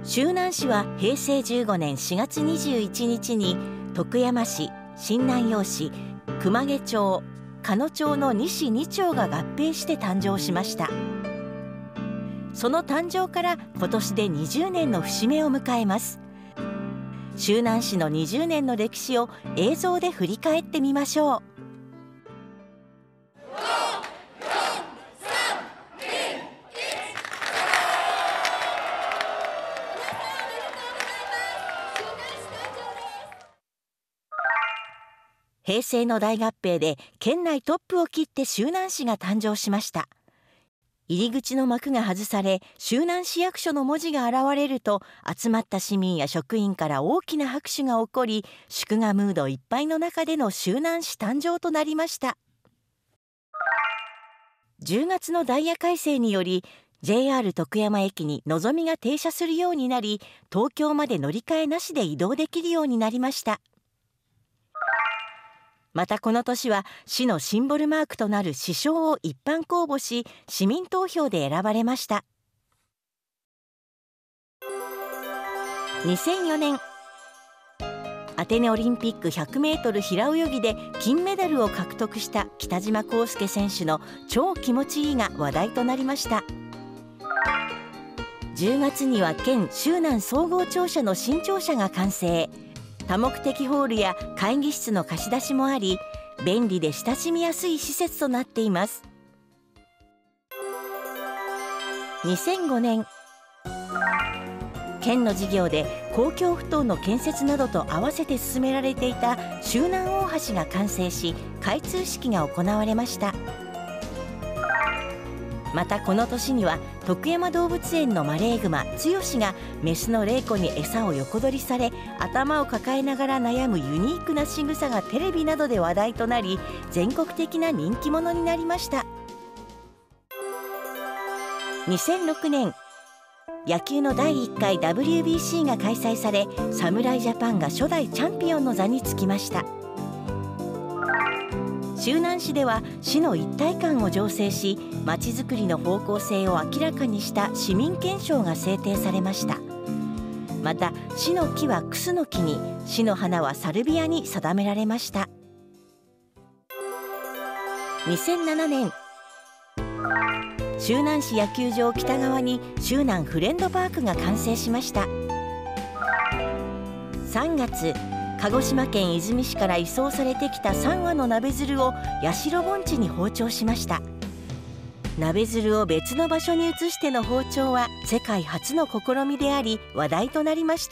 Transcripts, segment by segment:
周南市は平成15年4月21日に徳山市、新南陽市、熊毛町、鹿野町の2市2町が合併して誕生しました。その誕生から今年で20年の節目を迎えます。周南市の20年の歴史を映像で振り返ってみましょう。平成の大合併で県内トップを切って周南市が誕生しました。入り口の幕が外され、周南市役所の文字が現れると、集まった市民や職員から大きな拍手が起こり、祝賀ムードいっぱいの中での周南市誕生となりました。10月のダイヤ改正により、JR 徳山駅にのぞみが停車するようになり、東京まで乗り換えなしで移動できるようになりました。またこの年は市のシンボルマークとなる市章を一般公募し、市民投票で選ばれました。2004年、アテネオリンピック100メートル平泳ぎで金メダルを獲得した北島康介選手の超気持ちいいが話題となりました。10月には県周南総合庁舎の新庁舎が完成。多目的ホールや会議室の貸し出しもあり、便利で親しみやすい施設となっています。2005年、県の事業で公共ふ頭の建設などと合わせて進められていた周南大橋が完成し、開通式が行われました。またこの年には徳山動物園のマレーグマつよしがメスのレイコに餌を横取りされ、頭を抱えながら悩むユニークな仕草がテレビなどで話題となり、全国的な人気者になりました。2006年、野球の第1回 WBC が開催され、侍ジャパンが初代チャンピオンの座につきました。周南市では市の一体感を醸成し、まちづくりの方向性を明らかにした市民憲章が制定されました。また市の木はクスノキに、市の花はサルビアに定められました。2007年、周南市野球場北側に周南フレンドパークが完成しました。3月、鹿児島県出水市から移送されてきた3羽のナベヅルを八代盆地に放鳥しました。ナベヅルを別の場所に移しての放鳥は世界初の試みであり、話題となりました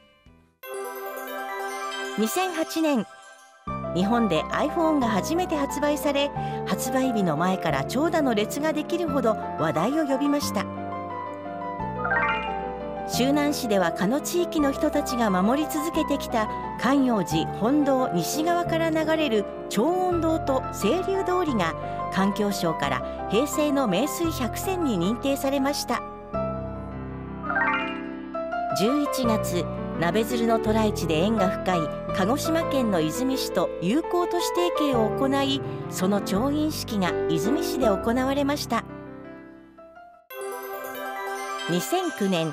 。2008年、日本で iPhone が初めて発売され、発売日の前から長蛇の列ができるほど話題を呼びました。周南市では鹿野地域の人たちが守り続けてきた観葉寺本堂西側から流れる長音堂と清流通りが環境省から平成の名水百選に認定されました。11月、ナベヅルの渡来地で縁が深い鹿児島県の出水市と友好都市提携を行い、その調印式が出水市で行われました。2009年、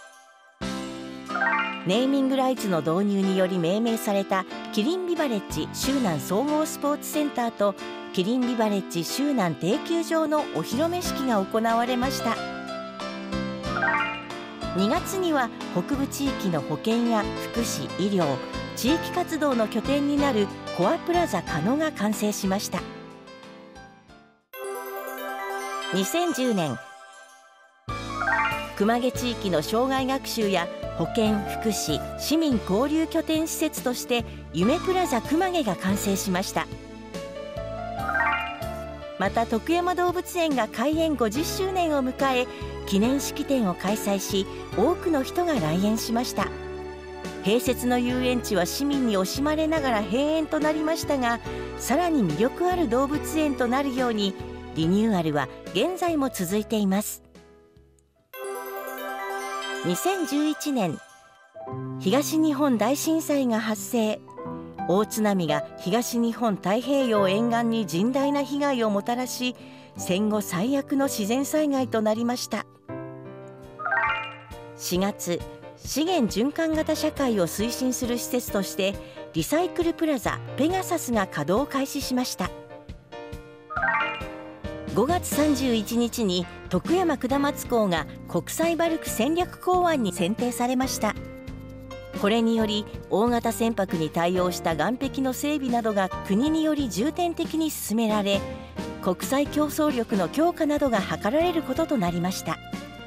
ネーミングライツの導入により命名されたキリンビバレッジ周南総合スポーツセンターとキリンビバレッジ周南定休場のお披露目式が行われました。2月には北部地域の保健や福祉・医療、地域活動の拠点になるコアプラザ鹿野が完成しました。2010年、熊毛地域の障害学習や保健・福祉・市民交流拠点施設として夢プラザ熊毛が完成しました。また徳山動物園が開園50周年を迎え、記念式典を開催し、多くの人が来園しました。併設の遊園地は市民に惜しまれながら閉園となりましたが、さらに魅力ある動物園となるようにリニューアルは現在も続いています。2011年、東日本大震災が発生。大津波が東日本太平洋沿岸に甚大な被害をもたらし、戦後最悪の自然災害となりました。4月、 資源循環型社会を推進する施設としてリサイクルプラザペガサスが稼働を開始しました。5月31日に徳山下松港が国際バルク戦略港湾に選定されました。これにより大型船舶に対応した岸壁の整備などが国により重点的に進められ、国際競争力の強化などが図られることとなりました。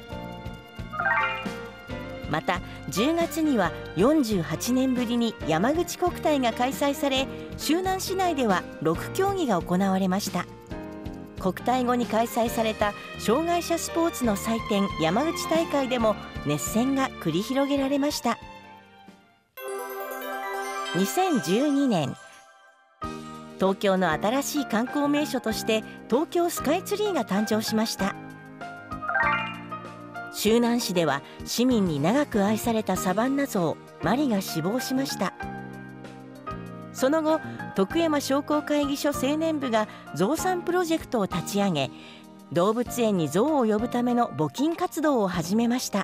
また10月には48年ぶりに山口国体が開催され、周南市内では6競技が行われました。国体後に開催された障害者スポーツの祭典山口大会でも熱戦が繰り広げられました。2012年、東京の新しい観光名所として東京スカイツリーが誕生しました。周南市では市民に長く愛されたサバンナゾウマリが死亡しました。その後、徳山商工会議所青年部がゾウさんプロジェクトを立ち上げ、動物園にゾウを呼ぶための募金活動を始めました。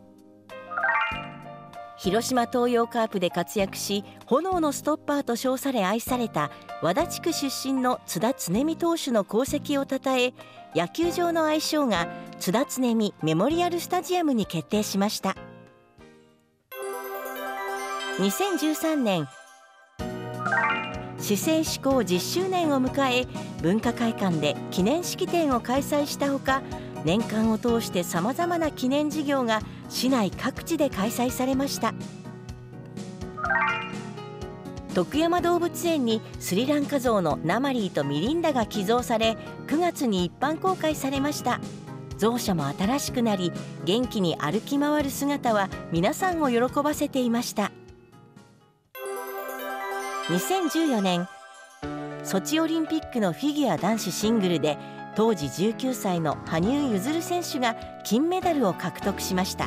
広島東洋カープで活躍し、炎のストッパーと称され愛された和田地区出身の津田常美投手の功績をたたえ、野球場の愛称が津田常美メモリアルスタジアムに決定しました。2013年、市政施行10周年を迎え、文化会館で記念式典を開催したほか、年間を通してさまざまな記念事業が市内各地で開催されました。徳山動物園にスリランカゾウのナマリーとミリンダが寄贈され、9月に一般公開されました。ゾウ舎も新しくなり、元気に歩き回る姿は皆さんを喜ばせていました。2014年、ソチオリンピックのフィギュア男子シングルで当時19歳の羽生結弦選手が金メダルを獲得しました。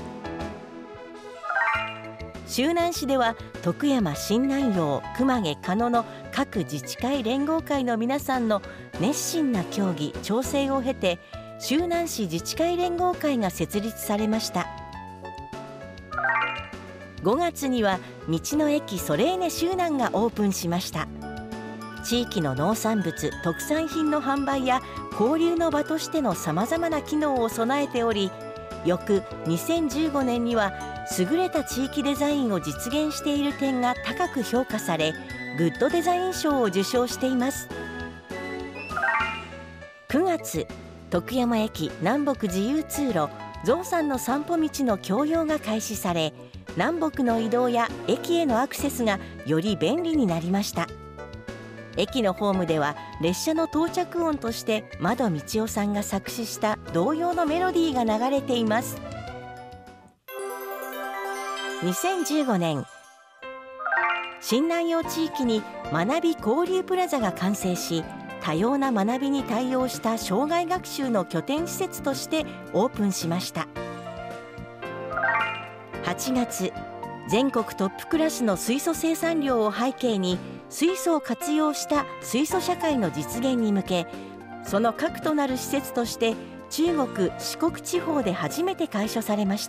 周南市では徳山、新南陽、熊毛、鹿野の各自治会連合会の皆さんの熱心な協議調整を経て、周南市自治会連合会が設立されました。5月には道の駅ソレーネ周南がオープンしました。地域の農産物特産品の販売や交流の場としてのさまざまな機能を備えており、翌2015年には優れた地域デザインを実現している点が高く評価され、グッドデザイン賞を受賞しています。9月、徳山駅南北自由通路ゾウさんの散歩道の共用が開始され、南北の移動や駅へのアクセスがより便利になりました。駅のホームでは列車の到着音として窓道夫さんが作詞した童謡のメロディーが流れています。2015年、新南陽地域に学び交流プラザが完成し、多様な学びに対応した障害学習の拠点施設としてオープンしました。8月、全国トップクラスの水素生産量を背景に水素を活用した水素社会の実現に向け、その核となる施設として中国・四国地方で初めて開所されました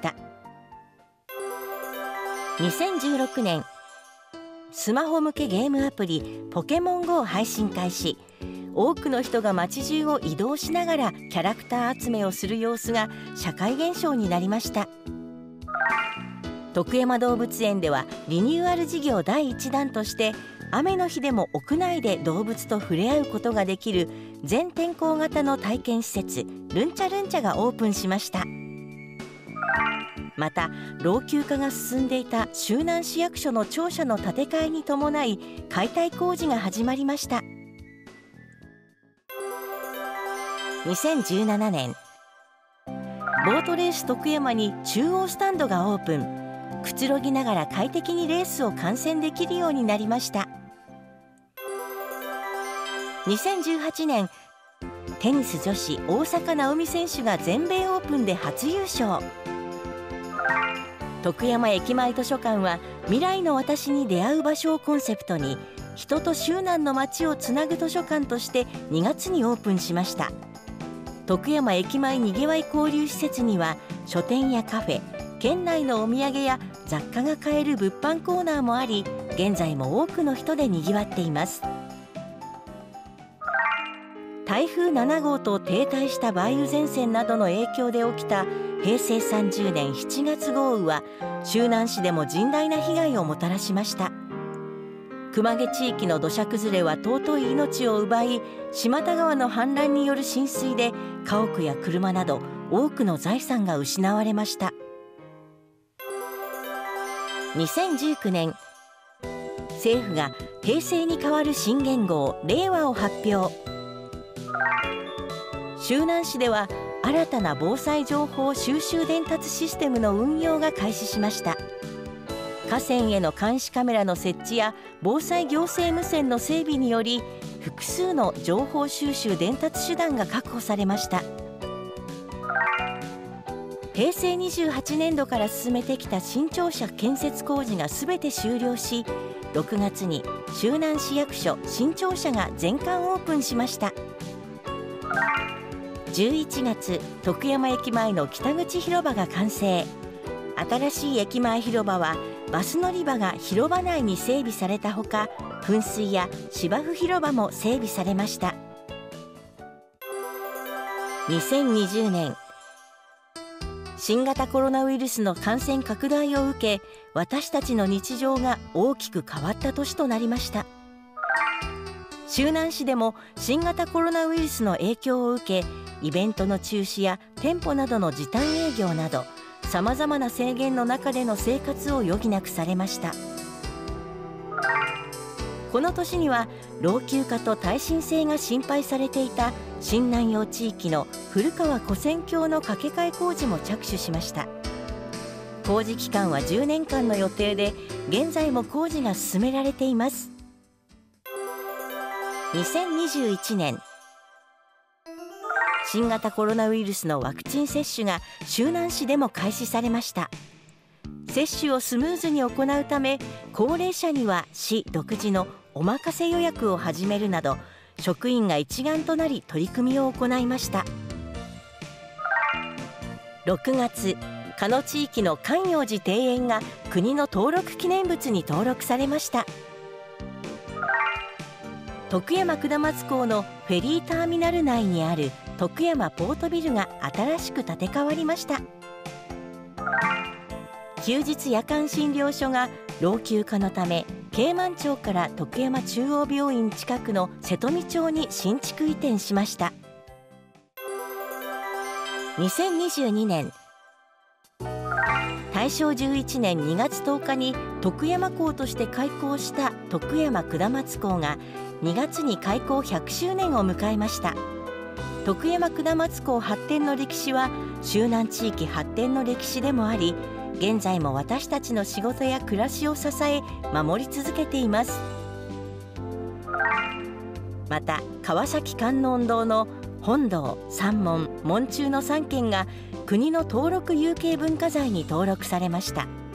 。2016年、スマホ向けゲームアプリポケモン GO 配信開始。多くの人が街中を移動しながらキャラクター集めをする様子が社会現象になりました。徳山動物園ではリニューアル事業第1弾として、雨の日でも屋内で動物と触れ合うことができる全天候型の体験施設ルンチャルンチャがオープンしました。また老朽化が進んでいた周南市役所の庁舎の建て替えに伴い解体工事が始まりました。2017年、ボートレース徳山に中央スタンドがオープン。くつろぎながら快適にレースを観戦できるようになりました。2018年、テニス女子大坂なおみ選手が全米オープンで初優勝。徳山駅前図書館は未来の私に出会う場所をコンセプトに、人と周南の街をつなぐ図書館として2月にオープンしました。徳山駅前にぎわい交流施設には書店やカフェ、 県内のお土産や雑貨が買える物販コーナーもあり、現在も多くの人でにぎわっています。台風7号と停滞した梅雨前線などの影響で起きた平成30年7月豪雨は周南市でも甚大な被害をもたらしました。熊毛地域の土砂崩れは尊い命を奪い、島田川の氾濫による浸水で家屋や車など多くの財産が失われました。2019年、政府が平成に代わる新元号令和を発表。周南市では新たな防災情報収集伝達システムの運用が開始しました。河川への監視カメラの設置や防災行政無線の整備により、複数の情報収集伝達手段が確保されました。平成28年度から進めてきた新庁舎建設工事がすべて終了し、6月に周南市役所新庁舎が全館オープンしました。11月、徳山駅前の北口広場が完成。新しい駅前広場はバス乗り場が広場内に整備されたほか、噴水や芝生広場も整備されました。2020年、新型コロナウイルスの感染拡大を受け、私たちの日常が大きく変わった年となりました。周南市でも新型コロナウイルスの影響を受け、イベントの中止や店舗などの時短営業など、さまざまな制限の中での生活を余儀なくされました。この年には老朽化と耐震性が心配されていた新南陽地域の古川古戦橋の架け替え工事も着手しました。工事期間は10年間の予定で、現在も工事が進められています。2021年、新型コロナウイルスのワクチン接種が周南市でも開始されました。接種をスムーズに行うため、高齢者には市独自のおまかせ予約を始めるなど、職員が一丸となり取り組みを行いました。6月、加野地域の観葉寺庭園が国の登録記念物に登録されました。徳山下松港のフェリーターミナル内にある徳山ポートビルが新しく建て替わりました。休日夜間診療所が老朽化のため、慶満町から徳山中央病院近くの瀬戸見町に新築移転しました。2022年、大正11年2月10日に徳山港として開港した徳山下松港が2月に開港100周年を迎えました。徳山下松港発展の歴史は周南地域発展の歴史でもあり、現在も私たちの仕事や暮らしを支え守り続けています。また川崎観音堂の本堂、三門、門中の3軒が国の登録有形文化財に登録されました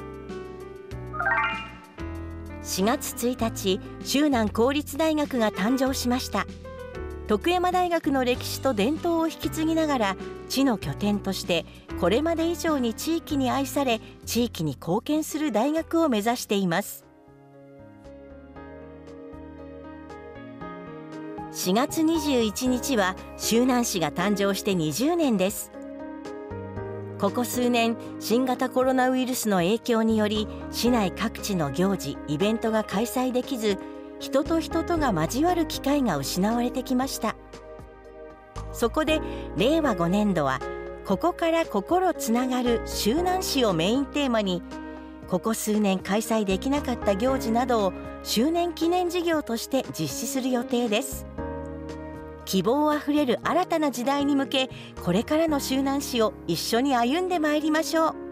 。4月1日、周南公立大学が誕生しました。徳山大学の歴史と伝統を引き継ぎながら、地の拠点としてこれまで以上に地域に愛され、地域に貢献する大学を目指しています。4月21日は周南市が誕生して20年です。ここ数年、新型コロナウイルスの影響により、市内各地の行事・イベントが開催できず、人と人とが交わる機会が失われてきました。そこで令和5年度はここから心つながる周南市をメインテーマに、ここ数年開催できなかった行事などを周年記念事業として実施する予定です。希望あふれる新たな時代に向け、これからの周南市を一緒に歩んでまいりましょう。